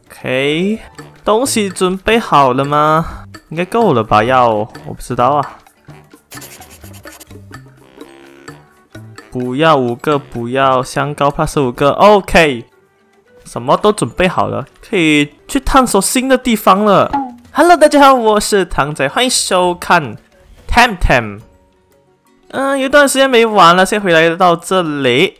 OK， 东西准备好了吗？应该够了吧？我不知道啊。不要5个，不要香膏plus5个 ，OK， 什么都准备好了，可以去探索新的地方了。Hello， 大家好，我是唐仔，欢迎收看 Temtem。有段时间没玩了，先回来到这里。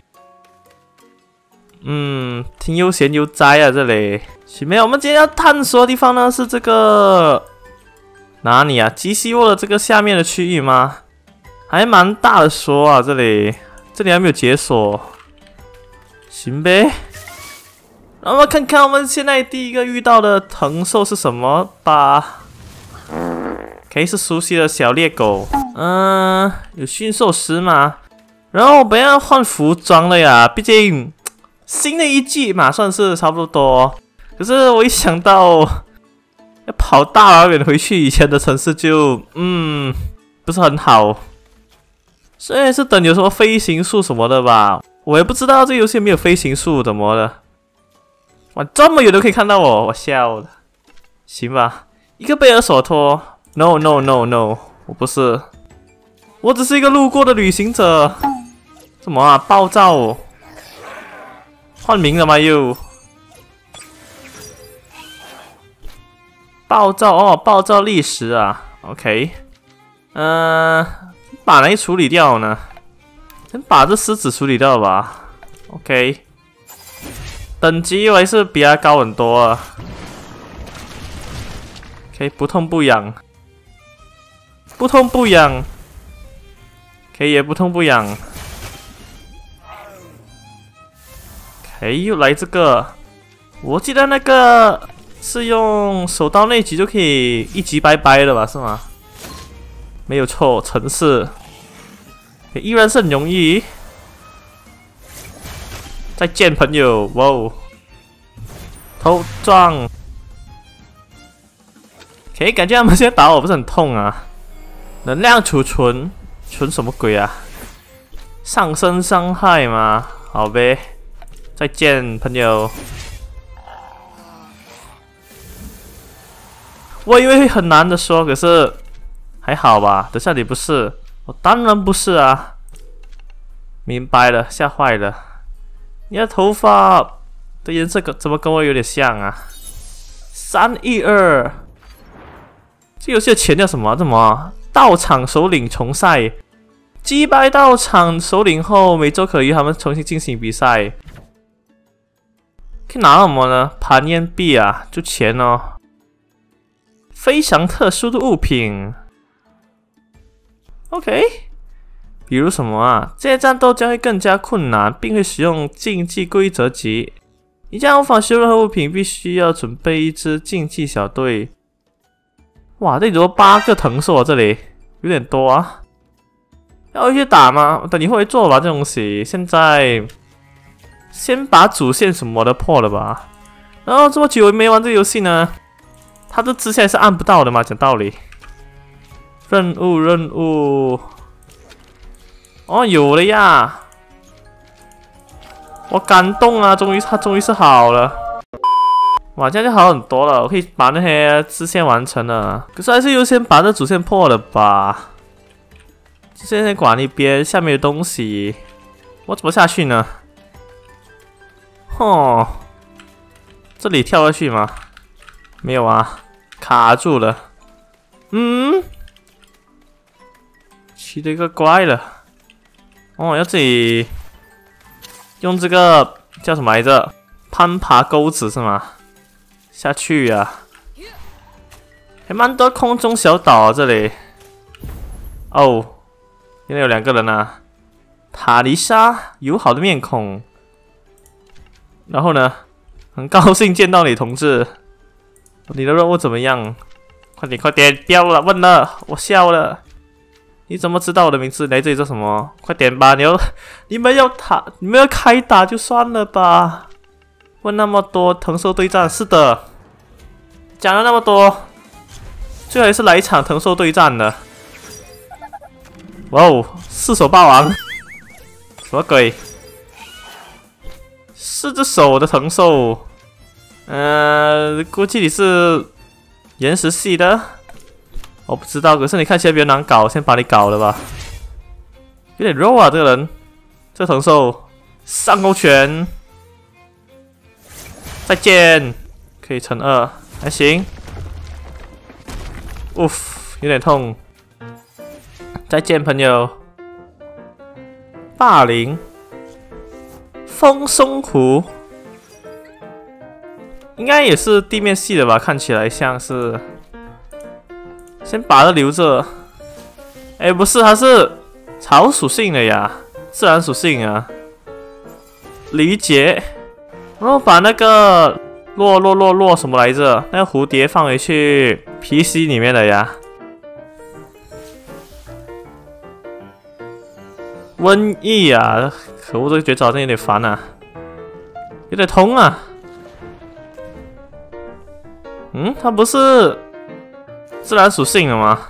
挺悠闲悠哉啊，这里。许妹，我们今天要探索的地方呢是这个哪里啊？基西沃的这个下面的区域吗？还蛮大的说啊，这里还没有解锁。行呗。让我们看看我们现在第一个遇到的藤兽是什么吧。OK， 是熟悉的小猎狗。有驯兽师吗？然后我们要换服装了呀，毕竟新的一季嘛，算是差不多。可是我一想到要跑大老远回去以前的城市就，不是很好。所以是等有什么飞行术什么的吧，我也不知道这游戏没有飞行术怎么的。哇，这么远都可以看到我笑了。行吧，一个贝尔索托 ，No， 我不是，我只是一个路过的旅行者。什么啊？暴躁？换名了吗又？暴躁哦，暴躁历史啊 ，OK， 把哪里处理掉呢？先把这狮子处理掉吧 ，OK， 等级还是比他高很多啊 ，OK， 不痛不痒，不痛不痒，可以也不痛不痒 ，OK， 又来这个，我记得那个。是用手刀内击就可以一击拜拜了吧？是吗？没有错，城市依然是很容易。再见，朋友！哇哦，头撞。可以感觉他们现在打我不是很痛啊。能量储存什么鬼啊？上升伤害吗？好呗，再见，朋友。我以为会很难的说，可是还好吧。等下你不是，我当然不是啊。明白了，吓坏了。你的头发的颜色怎么跟我有点像啊？312，这游戏的钱叫什么？怎么道场首领重赛？击败道场首领后，每周可与他们重新进行比赛。可以拿到什么呢？盘烟币啊，就钱哦。非常特殊的物品 ，OK， 比如什么啊？这些战斗将会更加困难，并会使用竞技规则集。你将无法使用任何物品，必须要准备一支竞技小队。哇，这里怎么8个藤兽啊？这里有点多啊。要回去打吗？等你会做吧，这东西。现在先把主线什么的破了吧。然后这么久没玩这个游戏呢？他这支线是按不到的嘛？讲道理，任务，哦，有了呀！我感动啊，他终于是好了。哇，这样就好很多了，我可以把那些支线完成了。可是还是优先把这主线破了吧。支线先管一边，下面的东西我怎么下去呢？这里跳下去吗？没有啊。卡住了，奇了一个怪了。要自己用这个叫什么来着？攀爬钩子是吗？下去呀，还蛮多空中小岛啊，这里。哦，原来有2个人啊。塔丽莎，友好的面孔。然后呢，很高兴见到你，同志。你的任务怎么样？快点，不要了，问了，我笑了。你怎么知道我的名字？来这里做什么？快点吧，你们要开打就算了吧。问那么多，藤兽对战，是的。讲了那么多，最后还是来一场藤兽对战的。哇哦，4手霸王，什么鬼？4只手的藤兽。 估计你是岩石系的，我不知道。可是你看起来比较难搞，先把你搞了吧。有点肉啊，这个人，这个藤兽上勾拳，再见，可以乘2，还行。有点痛。再见，朋友。霸凌，风松湖。 应该也是地面系的吧，看起来像是。先把它留着。哎，不是，它是草属性的呀，自然属性啊。理解。然后把那个落什么来着？那个蝴蝶放回去 PC 里面的呀。瘟疫啊！可恶，这个绝招真有点烦啊，有点痛啊。 它不是自然属性的吗？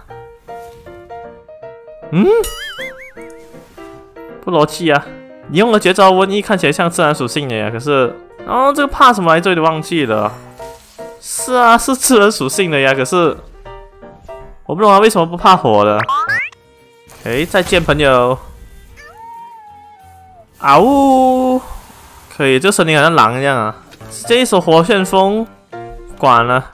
不逻辑啊！你用的绝招瘟疫看起来像自然属性的呀，可是，这个怕什么来着？有点忘记了。是啊，是自然属性的呀，可是我不懂他为什么不怕火的。再见，朋友。啊呜！可以，这声音好像狼一样啊。这一手火旋风，管了。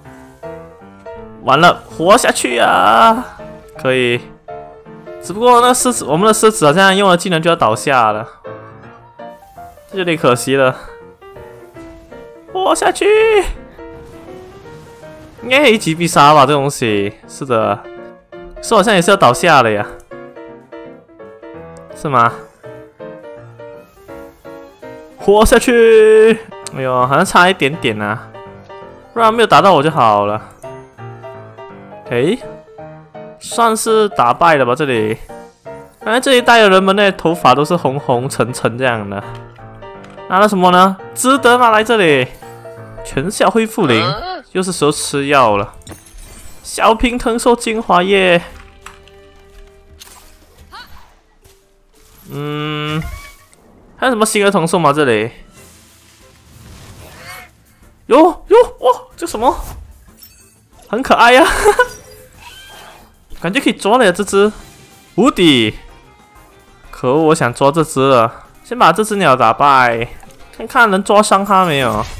完了，活下去啊！可以，只不过那狮子，我们的狮子好像用了技能就要倒下了，这有点可惜了。活下去，应该可以一击必杀吧？这东西是的，是好像也是要倒下了呀，是吗？活下去！哎呦，好像差一点点啊，不然没有打到我就好了。 算是打败了吧？这里，看来这一代的人们的头发都是红红橙橙这样的。拿了什么呢？值得吗？来这里，全效恢复0，又是时候吃药了。小瓶藤兽精华液。还有什么新的藤兽吗？这里？哇，这什么？很可爱呀、感觉可以抓了呀，这只无敌！可恶，我想抓这只了。先把这只鸟打败，看看能抓伤它没有。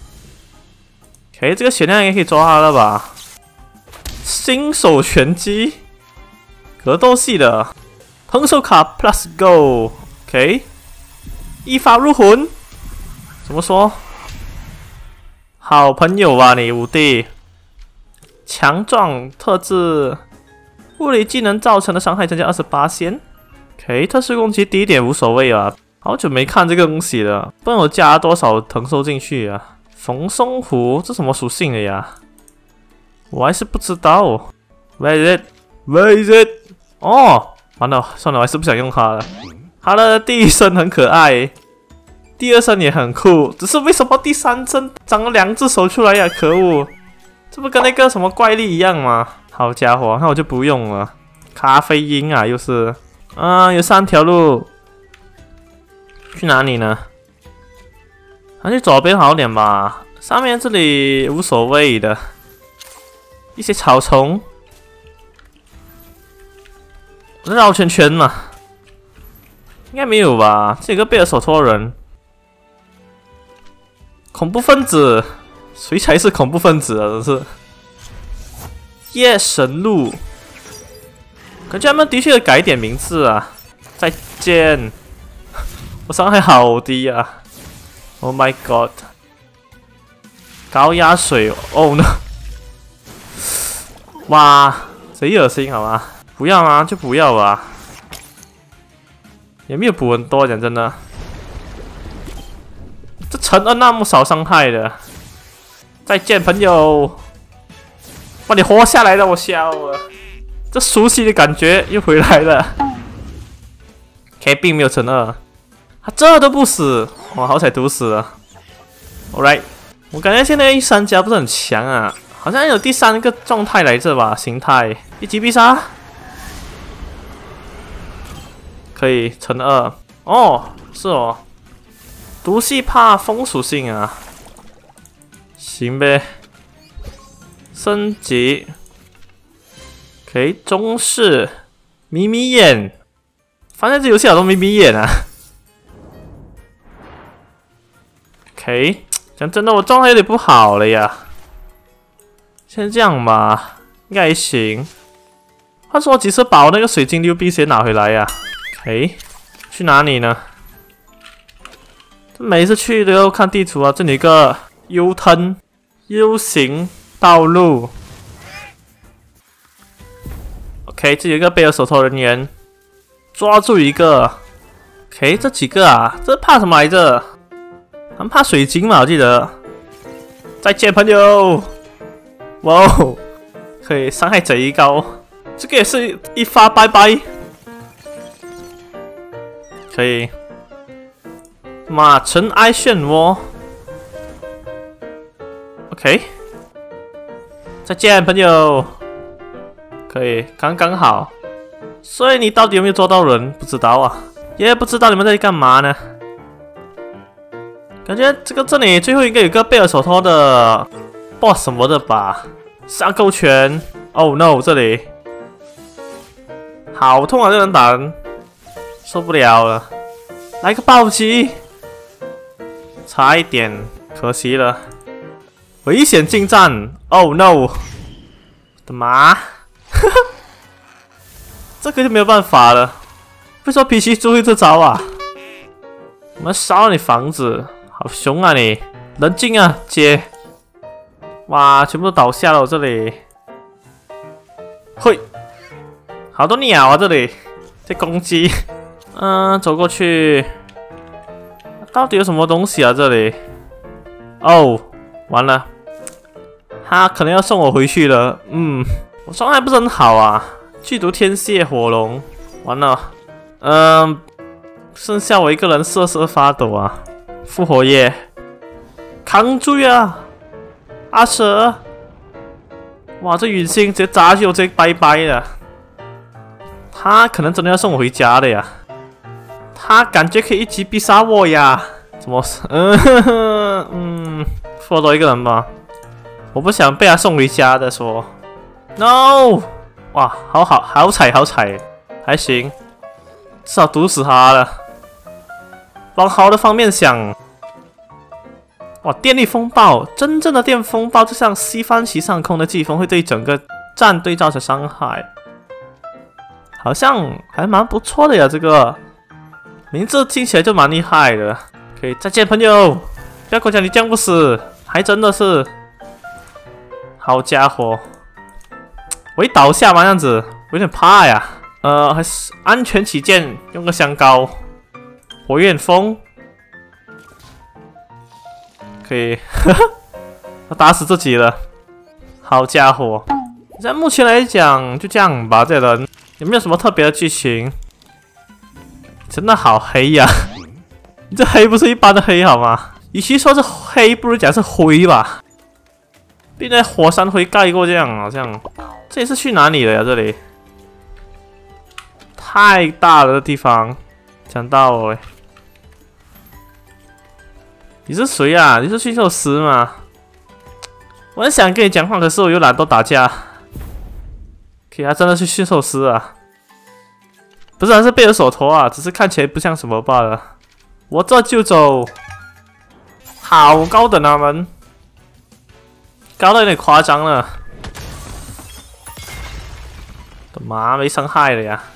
这个血量也可以抓它了吧？新手拳击，格斗系的藤兽卡 Plus Go。一发入魂，怎么说？好朋友啊，你无敌！强壮特质。 物理技能造成的伤害增加28%。特殊攻击低一点无所谓啊。好久没看这个东西了，不然我加多少藤兽进去啊？冯松湖这什么属性的呀？我还是不知道。Where is it？ 哦，完了，算了，我还是不想用它了。它的第一身很可爱，第二身也很酷，只是为什么第三身长了2只手出来呀？可恶！这不跟那个什么怪力一样吗？ 好家伙，那我就不用了。咖啡因啊，又是。有3条路。去哪里呢？还去左边好点吧。上面这里无所谓的。一些草丛。绕圈圈嘛。应该没有吧？这有个贝尔手托人。恐怖分子，谁才是恐怖分子啊？真是。 夜神路，感觉他们的确改点名字啊！再见，我伤害好低啊 ！Oh my god！ 高压水，Oh no！ 哇，贼恶心好吗？不要吗？就不要吧。也没有补很多，讲真的。这乘2那么少伤害的，再见朋友。 把你活下来了，我笑了。这熟悉的感觉又回来了。并没有乘2，他这都不死，哇，好彩毒死了。Alright， 我感觉现在1-3加不是很强啊，好像有第3个状态来着吧，形态一击必杀，可以乘2。哦，是哦，毒系怕风属性啊。 行呗。升级。OK， 中式眯眯眼，发现这游戏好多眯眯眼啊。OK， 讲真的，我状态有点不好了呀。先这样吧，应该还行。话说，我几次把我那个水晶溜币先拿回来呀。OK， 去哪里呢？每一次去都要看地图啊，这里有个 U turn U 型道路。OK， 这有一个贝尔手头人员，抓住一个。OK， 这几个啊，这怕什么来着？他们怕水晶嘛，我记得。再见，朋友。哇哦，可以伤害贼高，这个也是一发拜拜。可以。马尘埃漩涡。OK， 再见，朋友。可以，刚刚好。所以你到底有没有捉到人？不知道啊，也不知道你们在干嘛呢。感觉这里最后应该有个贝尔手托的 boss 什么的吧？上勾拳 ，Oh no， 这里好痛啊！这人打人，受不了了。来个暴击，差一点，可惜了。危险近战 ，Oh no， 我的妈！这个就没有办法了。为什么脾气就会这招啊？我们烧了你房子，好凶啊你！冷静啊，姐！哇，全部都倒下了，我这里。嘿，好多鸟啊，这里在攻击。走过去。到底有什么东西啊？这里？哦，完了，他可能要送我回去了。我状态不是很好啊。剧毒天蝎火龙，完了。剩下我一个人瑟瑟发抖啊！复活液，扛住呀！阿蛇，哇，这陨星直接砸去我，直接拜拜了。他可能真的要送我回家了呀！他感觉可以一击必杀我呀！怎么？复活多一个人吧。我不想被他送回家的说。No！ 哇，好彩，还行，至少毒死他了。往好的方面想，哇，电力风暴，真正的电风暴就像西番旗上空的季风，会对整个战队造成伤害。好像还蛮不错的呀，这个名字听起来就蛮厉害的。可以，再见，朋友，不要跟我讲你这样不死，还真的是，好家伙！我一倒下嘛，这样子，我有点怕呀。还是安全起见，用个香膏。火焰风，可以，他打死自己了。好家伙！在目前来讲，就这样吧。这人有没有什么特别的剧情？真的好黑呀！你这黑不是一般的黑好吗？与其说是黑，不如讲是灰吧。并在火山灰盖过这样，好像。这里是去哪里了呀？这里太大了，这地方。讲到了欸，你是谁啊？你是驯兽师吗？我很想跟你讲话，可是我又懒惰打架。可以啊，真的是驯兽师啊！不是，还是贝尔手头啊，只是看起来不像什么罢了。我这就走。好高等啊，们高到有点夸张了。我的妈，没伤害了呀！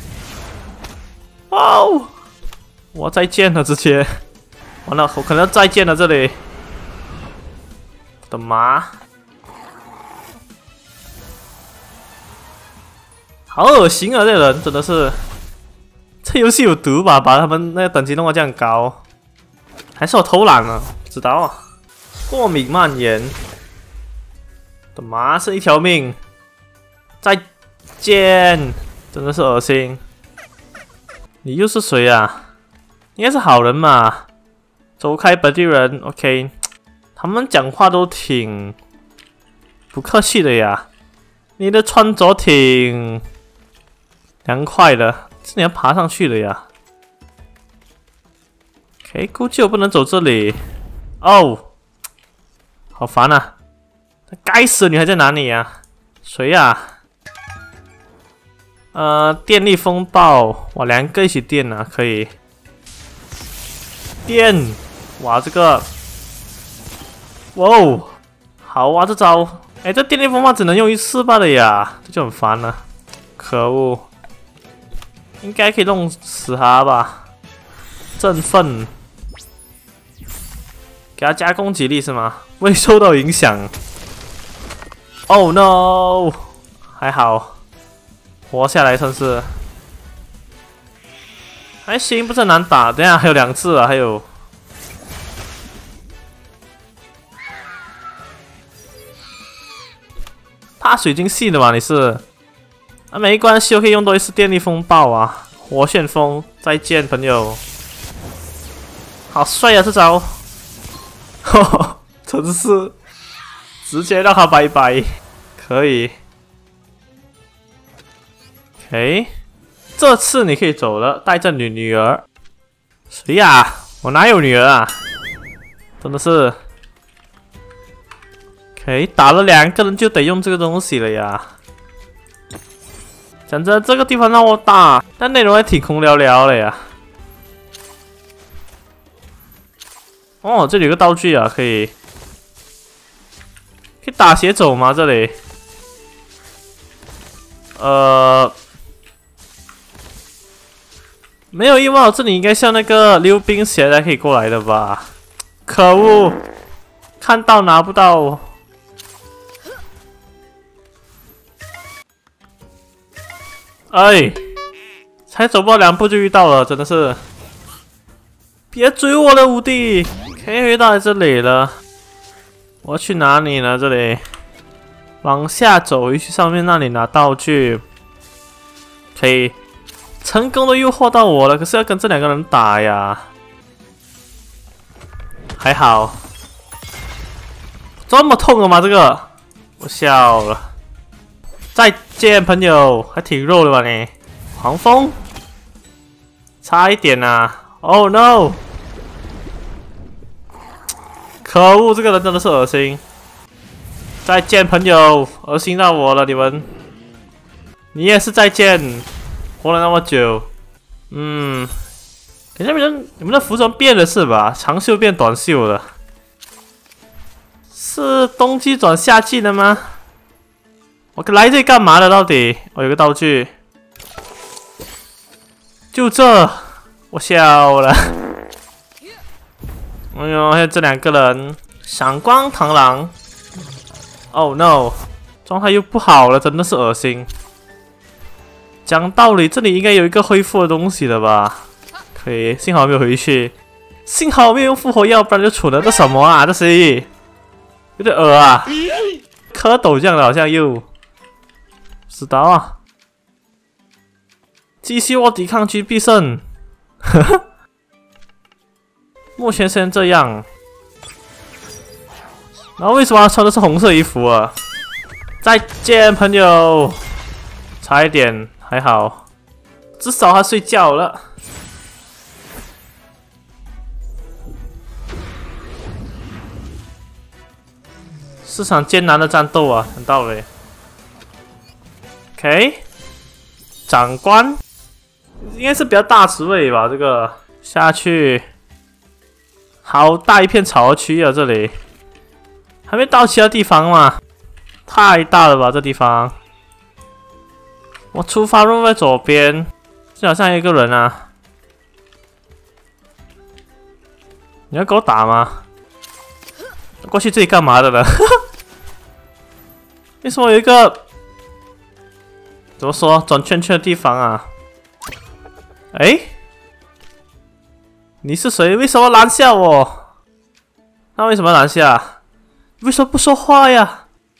哦，我再见了，直接完了，我可能要再见了这里。我的妈，好恶心啊！这人真的是，这游戏有毒吧？把他们那个等级弄到这样高，还是我偷懒了？不知道啊。过敏蔓延，我的妈，是一条命。再见，真的是恶心。你又是谁啊？应该是好人嘛。走开，本地人。OK， 他们讲话都挺不客气的呀。你的穿着挺凉快的，是你要爬上去的呀。OK， 估计我不能走这里。哦， 好烦啊！该死的女孩在哪里呀？谁呀？电力风暴，哇，两个一起电啊，可以。电，哇，这个，哇哦，好啊，这招，哎，这电力风暴只能用一次罢了呀，这就很烦了。可恶，应该可以弄死他吧？振奋，给他加攻击力是吗？未受到影响。Oh no， 还好，活下来算是。还行，不是很难打。等一下还有2次啊，还有。怕水晶系的嘛？你是？啊，没关系，我可以用多一次电力风暴啊！火旋风，再见，朋友。好帅啊，这招！真是直接让他拜拜，可以。OK。这次你可以走了，带着你女儿。谁呀？我哪有女儿啊？真的是。OK， 打了2个人就得用这个东西了呀。讲真，这个地方让我打，但内容还挺空寥寥的呀。哦，这里有个道具啊，可以打斜走吗？这里？没有意外，这里应该像那个溜冰鞋才可以过来的吧？可恶，看到拿不到。哎，才走不了2步就遇到了，真的是。别追我了，五弟！可以遇到这里了。我要去哪里呢？这里，往下走回去上面那里拿道具，可以。成功的诱惑到我了，可是要跟这2个人打呀。还好，这么痛了吗？这个，我笑了。再见，朋友，还挺肉的吧你？黄蜂，差一点啊 ！Oh no！ 可恶，这个人真的是恶心。再见，朋友，恶心到我了，你们。你也是再见。活了那么久，感觉你们的服装变了是吧？长袖变短袖了，是冬季转夏季的吗？我来这里干嘛的？到底？我有个道具，就这，我笑了。哎呦，还有这2个人，闪光螳螂。Oh no， 状态又不好了，真的是恶心。讲道理，这里应该有一个恢复的东西了吧？可以，幸好没有回去，幸好没有用复活药，不然就蠢了。这什么啊？这是有点恶啊！蝌蚪这样的，好像又不知道啊。继续我抵抗区必胜。呵呵，目前先这样。然后为什么他穿的是红色衣服啊？再见，朋友。差一点。还好，至少他睡觉了。是场艰难的战斗啊，很道理。OK， 长官应该是比较大职位吧？这个下去，好大一片草的区域啊，这里还没到其他地方嘛？太大了吧，这地方。我出发路在左边，这好像有一个人啊！你要给我打吗？过去这里干嘛的呢？为什么有一个怎么说转圈圈的地方啊？哎，你是谁？为什么拦下我？那为什么拦下？为什么不说话呀？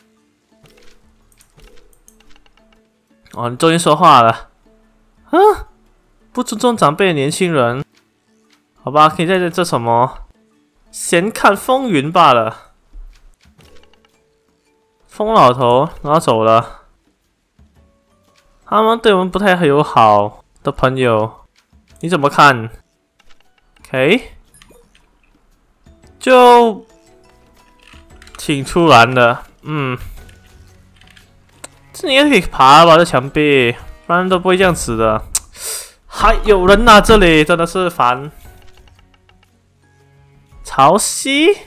哦，你终于说话了。啊，不尊重长辈的年轻人。好吧，可以在这什么？闲看风云罢了。疯老头，然后走了。他们对我们不太友好的朋友，你怎么看 ？OK， 就挺突然的。这应该可以爬吧？这墙壁，不然都不会这样子的。还有人啊，这里真的是烦。潮汐，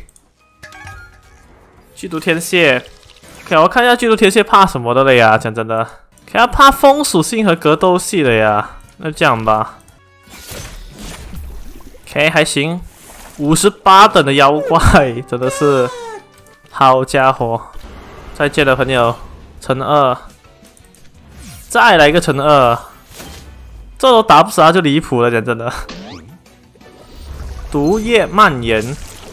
剧毒天蝎。OK， 我看一下剧毒天蝎怕什么的了呀？讲真的，可他怕风属性和格斗系的呀。那这样吧。OK， 还行。58等的妖怪，真的是好家伙！再见了，朋友。乘2，再来一个乘2，这都打不死他就离谱了，讲真的。毒液蔓延，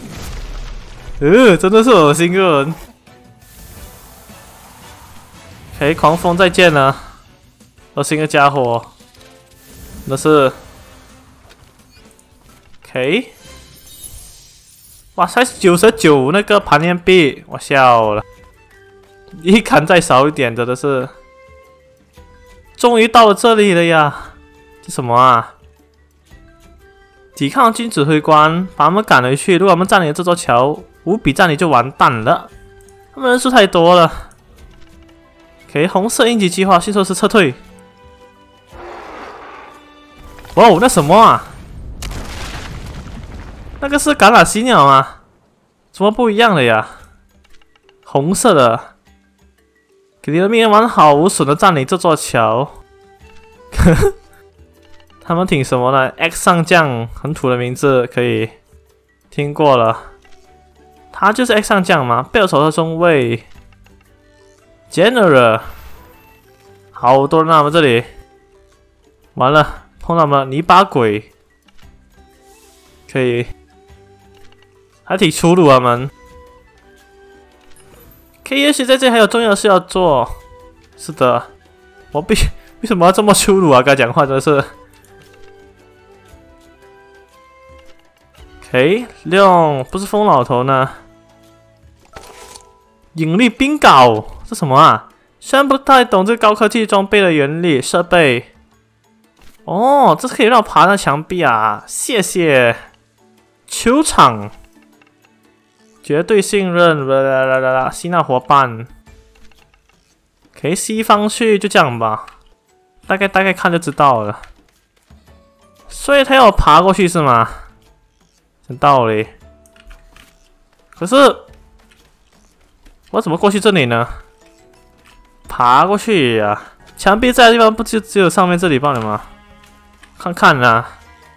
真的是恶心个人。OK， 狂风再见了，恶心的家伙，真的是。OK， 哇，才99那个盘面币，我笑了。一砍再少一点，真的是。终于到了这里了呀！这什么啊？抵抗军指挥官，把他们赶回去。如果我们占领了这座桥，5比占领就完蛋了。他们人数太多了。OK， 红色应急计划，迅速撤退。哇哦，那什么啊？那个是橄榄犀鸟吗？怎么不一样了呀？红色的。给你的命令完好无损的占领这座桥。他们挺什么呢 ？X 上将，很土的名字，可以听过了。他就是 X 上将吗？贝尔手套中尉 ，General， 好多人啊！我们这里完了，碰到我们泥巴鬼，可以，还挺粗鲁啊，们。K， 也许在这里还有重要的事要做。是的，为什么要这么粗鲁啊？该讲话真的是。OK， 用不是疯老头呢？引力冰镐，这什么啊？虽然不太懂这高科技装备的原理设备。哦，这是可以让我爬那墙壁啊！谢谢。球场。绝对信任，吸纳伙伴，可以西方去，就这样吧。大概看就知道了。所以他要爬过去是吗？有道理。可是我怎么过去这里呢？爬过去呀、啊！墙壁在的地方不就只有上面这里罢了吗？看看啊！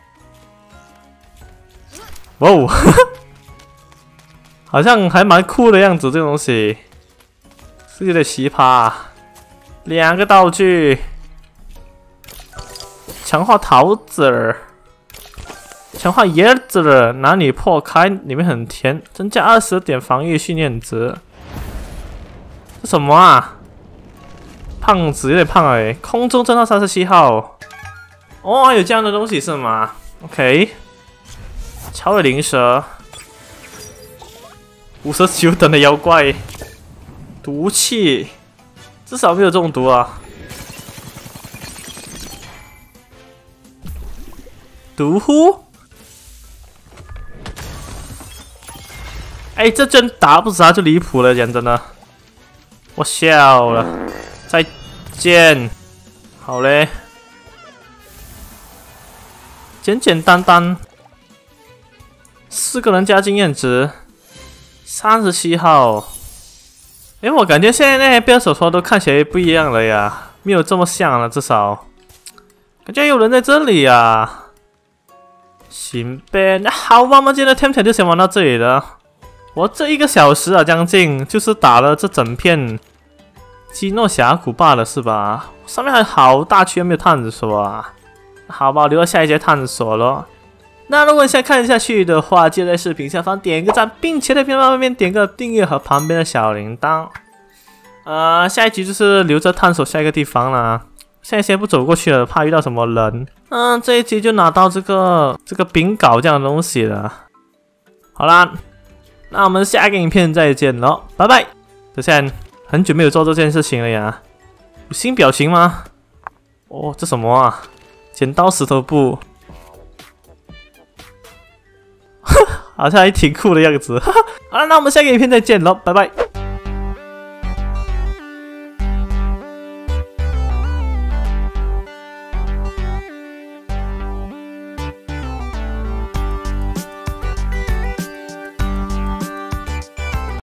哇哦！好像还蛮酷的样子，这个东西是有点奇葩、啊。2个道具，强化桃子，强化椰子，哪里破开里面很甜，增加20点防御训练值。这什么啊？胖子有点胖哎、欸。空中侦察37号，哦，有这样的东西是吗 ？OK， 超的灵蛇。59等的妖怪，毒气，至少没有中毒啊。毒呼，哎，这真打不死他就离谱了，讲真的，我笑了。再见，好嘞，简简单单，4个人加经验值。37号，哎，我感觉现在那些标手套都看起来不一样了呀，没有这么像了，至少感觉有人在这里呀。行呗，那好吧，我们今天的 Temtem 就先玩到这里了。我这1个小时啊，将近就是打了这整片基诺峡谷罢了，是吧？上面还有好大区没有探索啊。好吧，留到下一节探索咯。那如果你想看下去的话，记得在视频下方点个赞，并且在频道外面点个订阅和旁边的小铃铛。下一集就是留着探索下一个地方啦。现在先不走过去了，怕遇到什么人。这一集就拿到这个冰镐这样的东西了。好啦，那我们下一个影片再见咯，拜拜。这现在很久没有做这件事情了呀。有新表情吗？哦，这什么啊？剪刀石头布。 好像还挺酷的样子。好了，那我们下个影片再见喽，拜拜。